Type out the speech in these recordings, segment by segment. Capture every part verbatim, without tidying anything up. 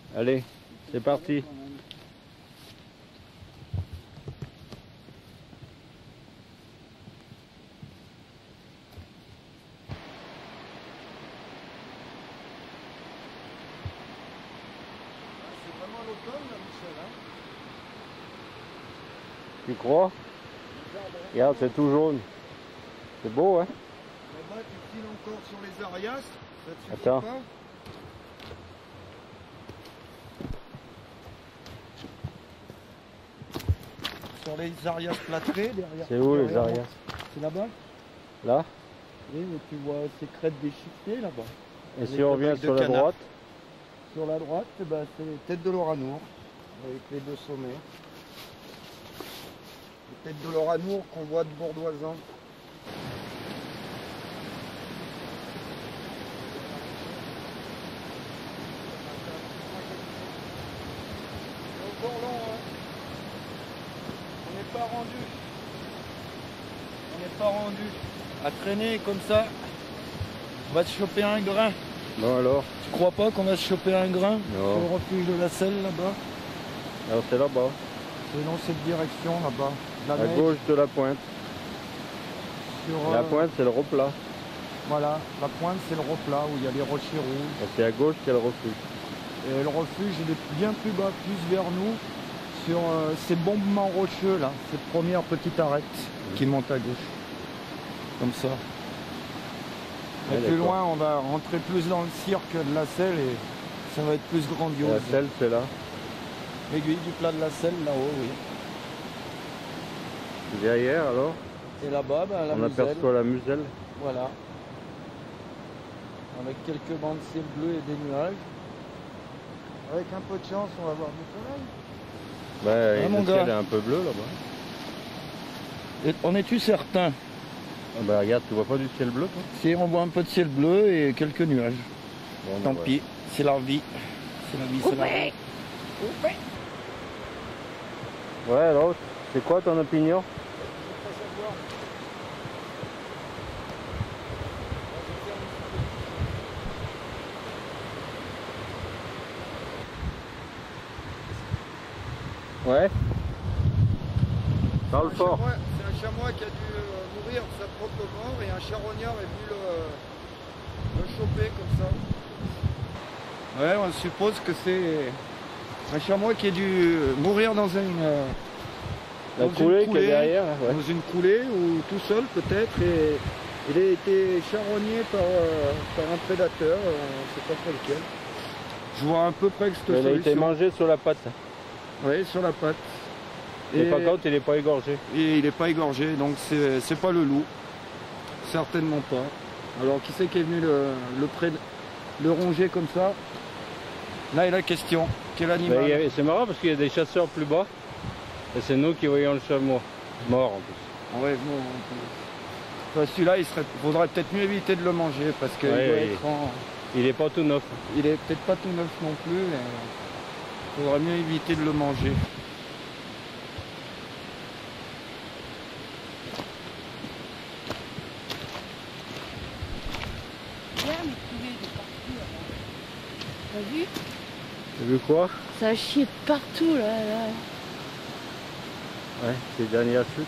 Allez, c'est parti. C'est vraiment l'automne là, Michel, hein? Tu crois? Regarde, c'est tout jaune. C'est beau, hein? Là-bas, tu files encore sur les arias, ça te suffit Attends. pas? Sur les arias plâtrées, derrière. C'est où les derrière moi. arias? C'est là-bas? Là? Oui, mais tu vois ces crêtes déchiquetées là-bas. Et Avec si on le revient bec de sur la canard. droite? Sur la droite, eh ben, c'est tête de l'Oranour, avec les deux sommets. Les têtes de l'Oranour qu'on voit de Bourdoisan. C'est encore long, hein. On n'est pas rendu. On n'est pas rendu. À traîner comme ça, on va se choper un grain. Bon alors? Tu crois pas qu'on va se choper un grain Non. sur le refuge de la Selle là-bas? Alors c'est là-bas, C'est dans cette direction là-bas. La à neige gauche de la pointe. sur, La euh, pointe c'est le replat. Voilà, la pointe c'est le replat où il y a les rochers rouges. Et c'est à gauche qu'il y a le refuge. Et le refuge il est bien plus bas, plus vers nous, sur euh, ces bombements rocheux là, cette première petite arête qui monte à gauche. Comme ça. Et Ouais, plus d'accord. loin on va rentrer plus dans le cirque de la Selle et ça va être plus Et grandiose. la selle c'est là. L'aiguille du plat de la Selle là-haut, oui. Derrière alors, Et là-bas, ben, la on Muselle. aperçoit la muselle. Voilà. Avec quelques bancs de ciel bleu et des nuages. Avec un peu de chance, on va voir du soleil. Bah, Ah, mon le gars. ciel est un peu bleu là-bas. Et en es-tu certain? Ah bah regarde, tu vois pas du ciel bleu toi? Si on voit un peu de ciel bleu et quelques nuages. Bon, Tant bah, pis, c'est la vie. C'est la vie, c'est la vie. Ouais alors, c'est quoi ton opinion? Ouais. Parle fort. C'est un chamois qui a dû euh, mourir de sa propre mort et un charognard est venu le, le choper comme ça. Ouais, on suppose que c'est un chamois qui a dû mourir dans une, euh, La dans une coulée qui est derrière. Ouais. dans une coulée ou tout seul peut-être, et il a été charogné par, euh, par un prédateur, euh, on ne sait pas trop lequel. Je vois à peu près que cette Il a été solution. mangé sur la patte. Oui, sur la patte. Et par contre, il n'est pas égorgé. Et il n'est pas égorgé, donc c'est c'est pas le loup. Certainement pas. Alors qui c'est qui est venu le, le, pré- le ronger comme ça? Là est la question. Quel animal? Mais il y a- C'est marrant parce qu'il y a des chasseurs plus bas. Et c'est nous qui voyons le chameau. Mort en plus. Ah ouais, bon, on peut- enfin, celui-là, il serait... faudrait peut-être mieux éviter de le manger parce qu'il Ouais, doit il- être en... Il n'est pas tout neuf. Il est peut-être pas tout neuf non plus. Il faudrait mieux éviter de le manger. Regarde, mais il est de partout là. T'as vu? Tu as vu quoi? Ça chie de partout là. là. Ouais, c'est les dernières chutes.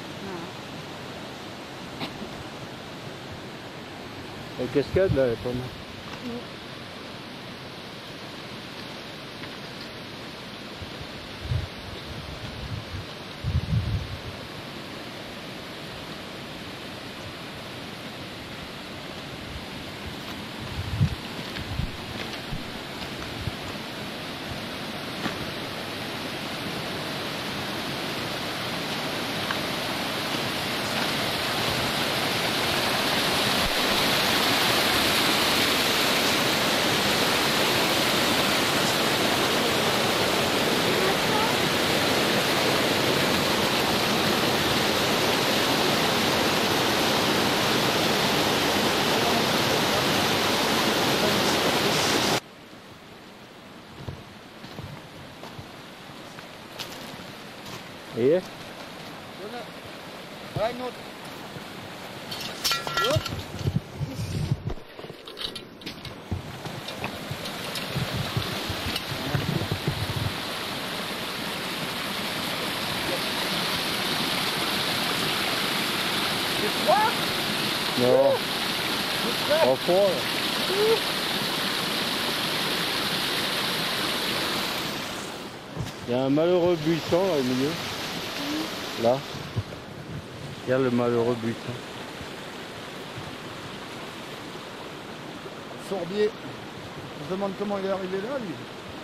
La cascade là, elle est pas mal. Et Ah, une autre. Hop. Non. En fond, là. Il y a un malheureux buisson là au milieu. Là. Regarde le malheureux buisson. Sorbier. On se demande comment il est arrivé là, lui.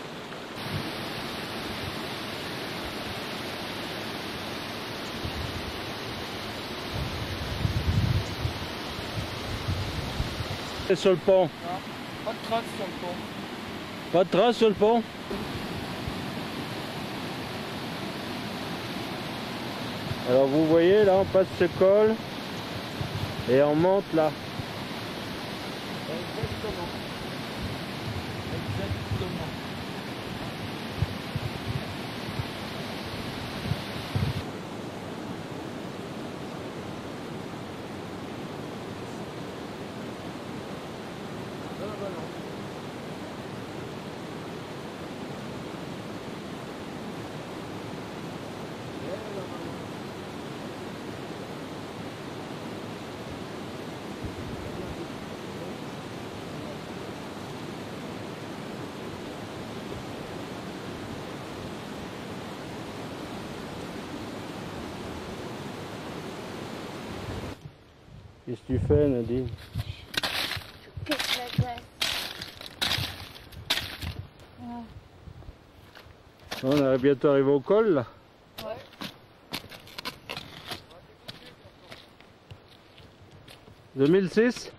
Et sur le pont. Non, pas de traces sur le pont. Pas de traces sur le pont. Alors vous voyez là, on passe ce col et on monte là. Exactement. Exactement. Ah bah non. Eh, là, là, là. Qu'est-ce que tu fais, Nadine? Je pète la glace. Ah. On est bientôt arrivé au col là. Ouais. deux mille six.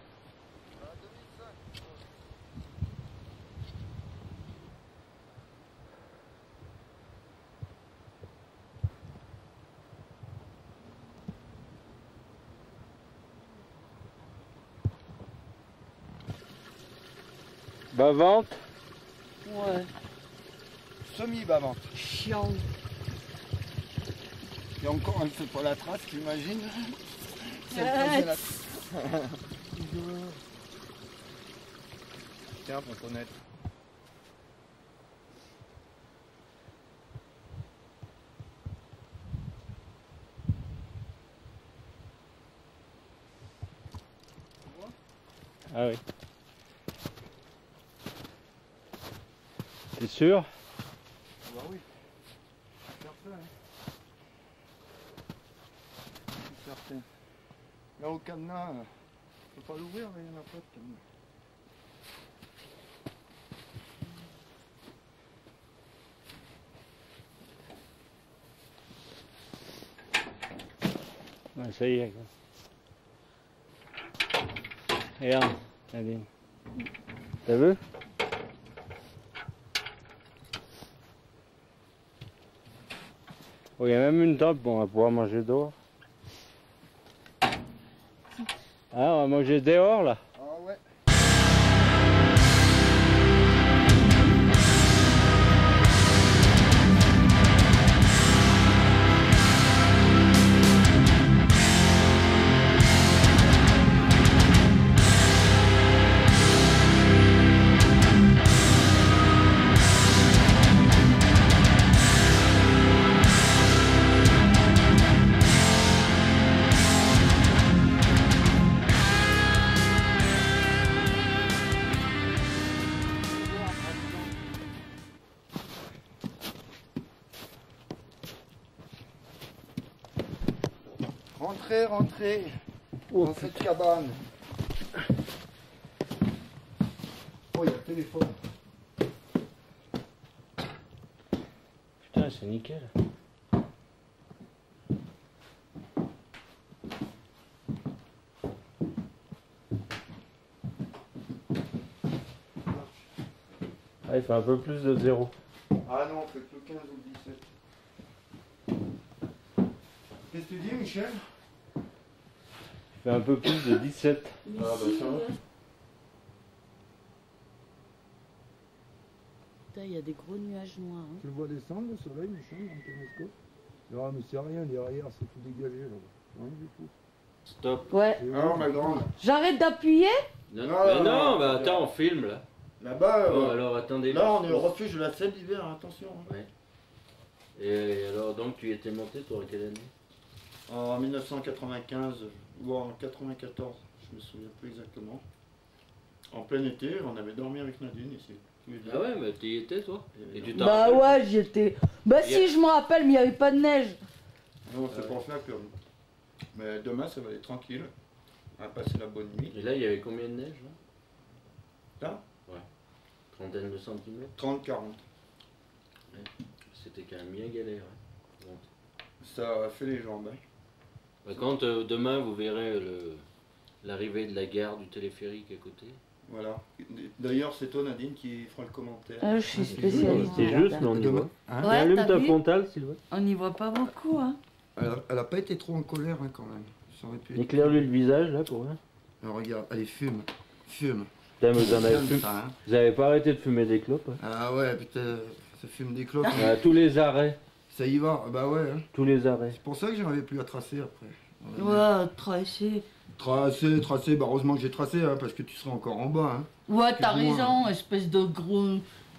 Bavante. Ouais. Semi-bavante. Chiant. Et encore, elle ne fait pas la trace, t'imagines? Ça Euh. faisait la... Tiens, pour connaître. Ah oui. T'es sûr? Bah oui. Faire ça, hein. C'est certain. Là au cadenas, euh, je peux pas l'ouvrir, mais il n'y en a pas de cadenas. Ouais, ça y est. Regarde, Nadine. T'as vu? Oh, il y a même une table, bon, on va pouvoir manger dehors. Ah, on va manger dehors là. Ah ouais. Rentrez, rentrez Oh, dans cette cabane. Oh, il y a le téléphone. putain, c'est nickel. Ah, il fait un peu plus de zéro. Ah non, on fait que le quinze ou le dix-sept. Qu'est-ce que tu dis, Michel? Il fait un peu plus de dix-sept. Ah bah ça va. Putain, il y a des gros nuages noirs. Hein. Tu le vois descendre le soleil, Michel, dans le télescope? Ah mais c'est rien, derrière c'est tout dégagé là. Rien du tout. Stop. Ouais. Alors ma grande. J'arrête d'appuyer? Non, Non, mais non, non, non, bah non. attends, on filme là. Là-bas, Bon, euh, alors attendez. là on est au refuge de la Seine d'hiver, attention. hein. Ouais. Et alors donc tu étais monté, toi, à quelle année? En mille neuf cent quatre-vingt-quinze ou en quatre-vingt-quatorze, je sais je me souviens plus exactement. En plein été, on avait dormi avec Nadine ici. tous les deux. Ah ouais, mais tu y étais toi. Et tu t'en Bah rappelles ouais, j'y étais. Bah Yeah. si, je me rappelle, mais il n'y avait pas de neige. Non, c'est Ah pour ça que. Mais demain, ça va être tranquille. On va passer la bonne nuit. Et là, il y avait combien de neige là Là, Trentaine de centimètres. trente quarante. C'était quand même bien galère. Hein. Bon. Ça a fait les jambes. Hein. Par contre, euh, demain, vous verrez le- l'arrivée de la gare du téléphérique à côté. Voilà. D'ailleurs, c'est toi, Nadine, qui fera le commentaire. Ah, je suis spécialiste. C'est du juste, jardin. mais on y Demain. voit. Hein Ouais, Allume t'as ta vu frontale, Sylvain. On n'y voit pas beaucoup, hein. Elle, a, elle a pas été trop en colère hein, quand même. Ça aurait pu être- Éclaire-lui le visage, là, pour voir. Alors, regarde, allez, fume. Fume. Putain, mais vous en avez Fume, fumé. ça, hein. Vous avez pas arrêté de fumer des clopes, hein. Ah ouais, putain, ça fume des clopes. À tous les arrêts. Ça y va, bah ouais. Hein. Tous les arrêts. C'est pour ça que j'arrivais plus à tracer après. Ouais, tracé. Tracer, tracer, bah heureusement que j'ai tracé, hein, parce que tu seras encore en bas. Hein. Ouais, t'as Excuse-moi. raison, espèce de gros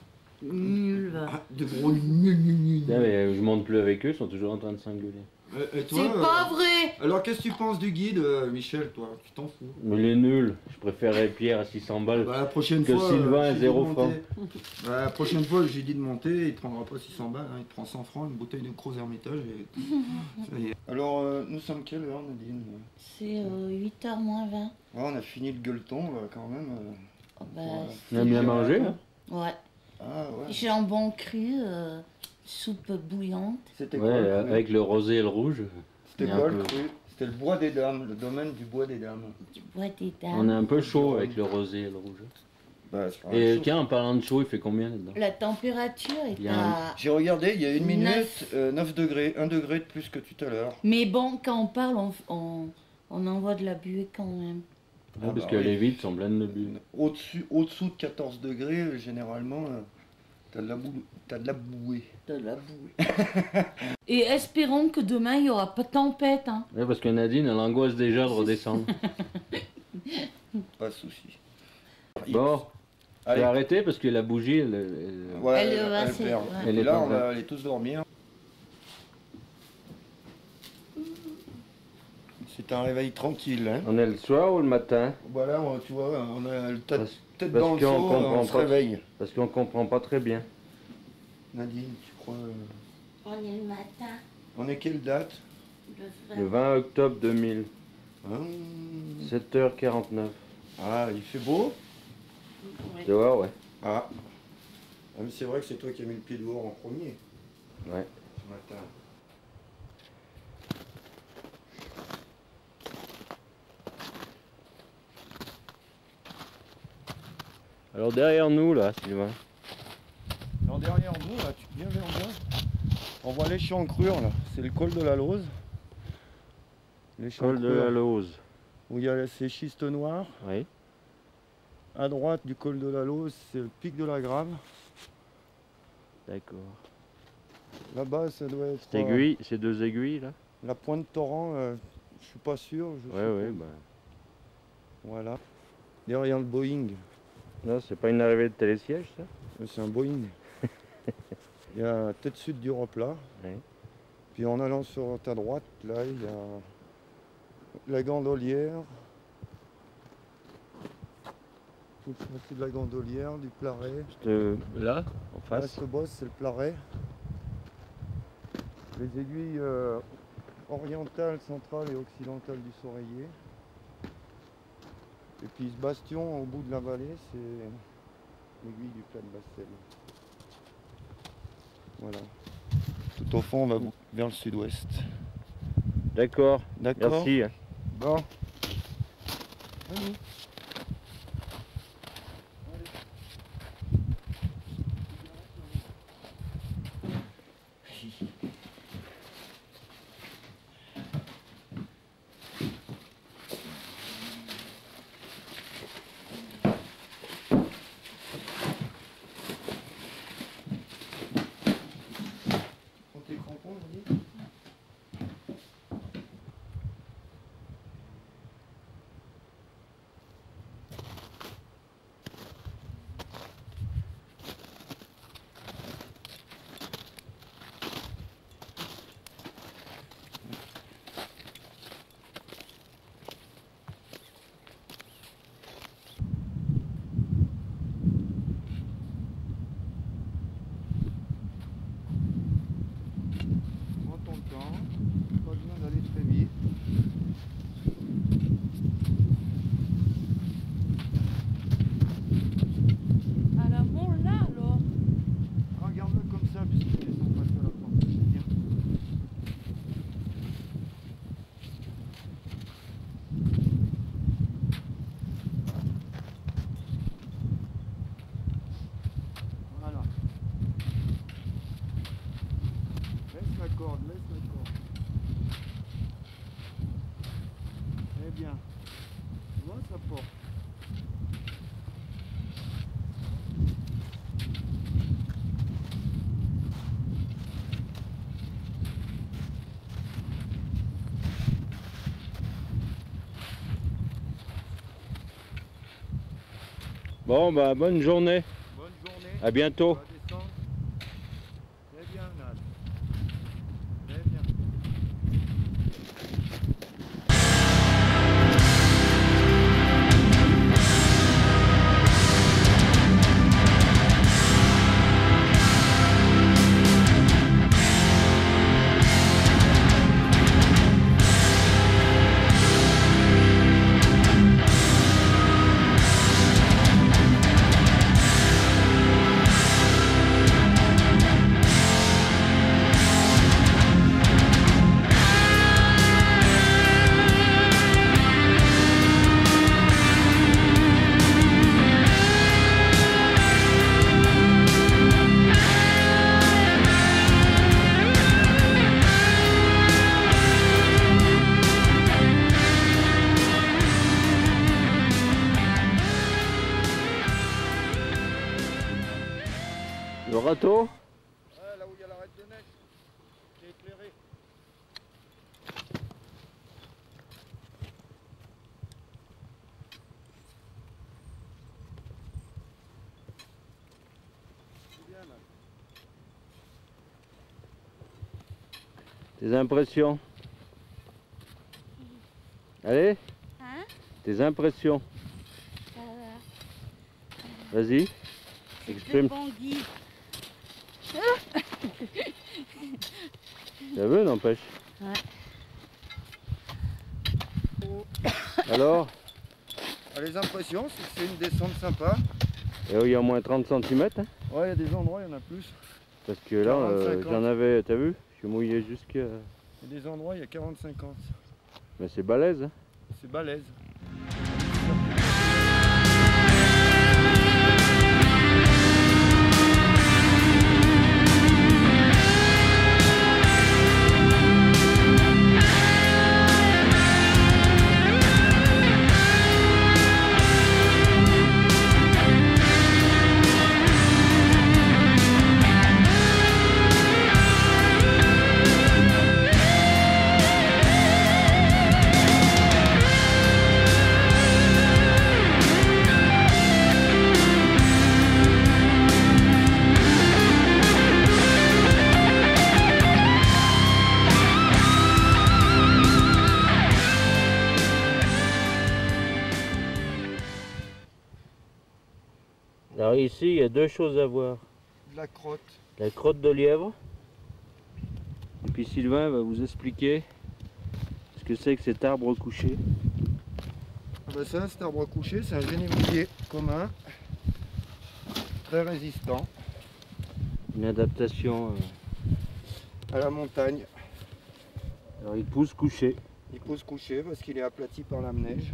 nul. va. Ah, de gros nul, nul, nul. Putain, mais euh, je monte plus avec eux, ils sont toujours en train de s'engueuler. Et, et toi, C'est euh, pas vrai. alors qu'est-ce que tu penses du guide, euh, Michel, toi? Tu t'en fous? Mais les nuls, je préférerais Pierre à six cents balles. Bah, la prochaine Que fois, Sylvain euh, à j'ai dit zéro de monter. Bah, la prochaine fois, j'ai dit de monter, il te prendra pas six cents balles, hein, il te prend cent francs, une bouteille de Gros Hermitage et... Ça y est. Alors, euh, nous sommes quelle heure, Nadine? C'est euh, huit heures moins vingt. Ouais, on a fini le gueuleton, là, quand même. euh. Oh, bah, Ouais. On a bien mangé, hein. ouais. Ah ouais. Jambon cru, euh, soupe bouillante. C'était Ouais, quoi le euh, cru avec le rosé et le rouge. C'était il y a quoi un le peu- cru? C'était le bois des dames, le domaine du bois des dames. Du bois des dames. On est un peu chaud avec le rosé et le rouge. Bah, c'est pas Et grave. tiens, en parlant de chaud, il fait combien là-dedans? La température est Il y a un- à... J'ai regardé, il y a une minute, Neuf. euh, neuf degrés, un degré de plus que tout à l'heure. Mais bon, quand on parle, on, on, on envoie de la buée quand même. Ouais, Ah parce bah que oui. les vitres sont pleines de bulles. Au-dessus, au-dessous de quatorze degrés, euh, généralement, euh, t'as de la boue, t'as de la bouée. De la bouée. Et espérons que demain, il n'y aura pas de tempête. Hein. Ouais, parce que Nadine, elle angoisse déjà de redescendre. Pas de souci. Bon, j'ai Allez. arrêté parce que la bougie, elle, elle- Ouais, Elle elle, est elle assez- perd. ouais. Elle Et est là, pas on va pleine. aller tous dormir. C'est un réveil tranquille. Hein. on est le soir ou le matin? Voilà, on- tu vois, on a le tête, Parce, tête parce dans le qu'on seau, comprend on se pas. réveille. parce qu'on comprend pas très bien. Nadine, tu crois... euh, On est le matin. On est quelle date? Le vingt octobre deux mille, Hein sept heures quarante-neuf. Ah, il fait beau? Tu vois, ouais. Ah. Ah, mais c'est vrai que c'est toi qui as mis le pied dehors en premier. Ouais. Ce matin. Alors derrière nous, là, Sylvain. Alors derrière nous, là, tu viens vers moi. On voit les chancrures, là. C'est le col de la Lose. Les Col de la Lose. Où il y a ces schistes noirs. Oui. À droite du col de la Lose, c'est le pic de la Grave. D'accord. Là-bas, ça doit être Cette aiguille, ces deux aiguilles, là. euh, la pointe torrent. euh, je suis pas sûr. Je Ouais, sais ouais, pas. bah. Voilà. Derrière le Boeing. Là, c'est pas une arrivée de télésiège, ça? Euh, C'est un Boeing. Il y a tête sud d'Europe là. Oui. Puis en allant sur ta droite, là, il y a la Gondolière. Toute partie de la Gondolière, du Plaret. Euh, là, en Là, face. ce boss, c'est le Plaret. Les aiguilles euh, orientales, centrales et occidentales du Soreiller. Et puis ce bastion au bout de la vallée, c'est l'aiguille du plat de Bastel. Voilà. Tout au fond, on va vers le sud-ouest. D'accord. D'accord. Merci. hein. Bon. Prends tes crampons, Nadine. corde, laisse la corde. Très bien. Tu vois, ça porte. Bon, bah, bonne journée. Bonne journée. À bientôt. On va descendre. Très bien, Nad. Très bien. Le râteau? Ouais, là où il y a l'arête de neige, qui est éclairée. C'est bien, là. Tes impressions? Allez? Hein? Tes impressions? Euh, Vas-y. c'est Exprime. bon guide. Ça veut, n'empêche. Ouais. Alors? Ah, les impressions, c'est que c'est une descente sympa. Et il y a au moins trente centimètres. Hein, Ouais, il y a des endroits, il y en a plus. parce que là, euh, quarante, cinquante. j'en avais, t'as vu? Je suis mouillé jusqu'à... Il y a des endroits, il y a quarante cinquante. Mais c'est balèze. Hein. C'est balèze. Alors ici, il y a deux choses à voir. De la crotte. La crotte de lièvre. Et puis Sylvain va vous expliquer ce que c'est que cet arbre couché. Ah ben ça, cet arbre couché, c'est un génévrier commun. Très résistant Une adaptation. euh, à la montagne. Alors il pousse couché. Il pousse couché parce qu'il est aplati par la neige.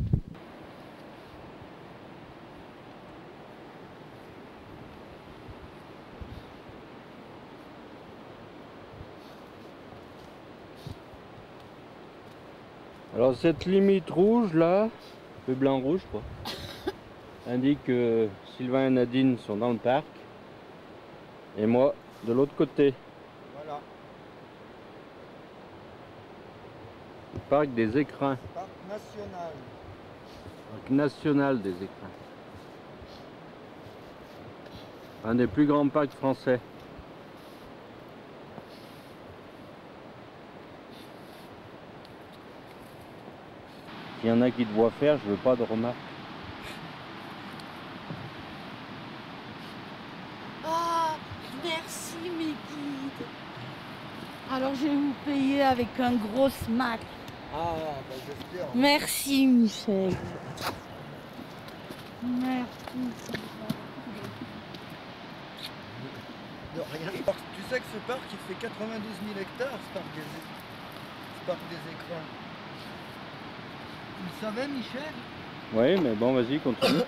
Alors cette limite rouge là, un peu blanc-rouge quoi, indique que Sylvain et Nadine sont dans le parc et moi de l'autre côté, Voilà, le parc des Écrins, parc national. parc national des Écrins. Un des plus grands parcs français. S'il y en a qui te voient faire, je veux pas de remarques. Ah, merci mes guides. Alors je vais vous payer avec un gros smack. Ah, bah j'espère. Merci Michel. Merci. De rien. Tu sais que ce parc, il fait quatre-vingt-douze mille hectares, ce parc des, ce parc des Écrins. Tu le savais, Michel? Oui, mais bon, vas-y, continue.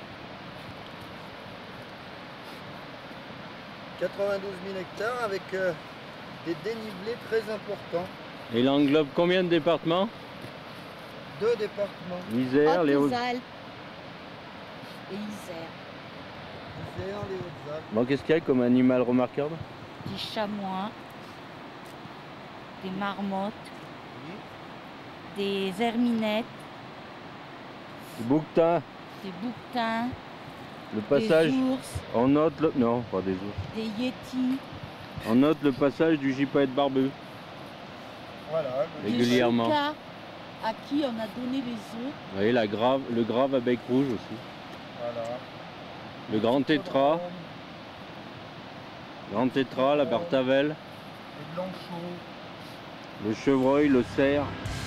quatre-vingt-douze mille hectares avec euh, des dénivelés très importants. Et il englobe combien de départements? Deux départements. L'Isère, les Hauts... Hautes-Alpes et Isère. Isère, les Hautes-Alpes. Bon, qu'est-ce qu'il y a comme animal remarquable? Des chamois, des marmottes, Oui. des herminettes, Le bouquetin, des bouquetins, le passage... des ours, On note le... Non, pas des ours. des yétis, On note le passage du gypaète barbu. Voilà. le- Et- Régulièrement. des choucas à qui on a donné les œufs, Vous voyez la grave, le grave à bec rouge aussi. Voilà. Le grand tétra, Hippodrome, grand tétra, la bartavelle, les blanchots. le chevreuil, le cerf.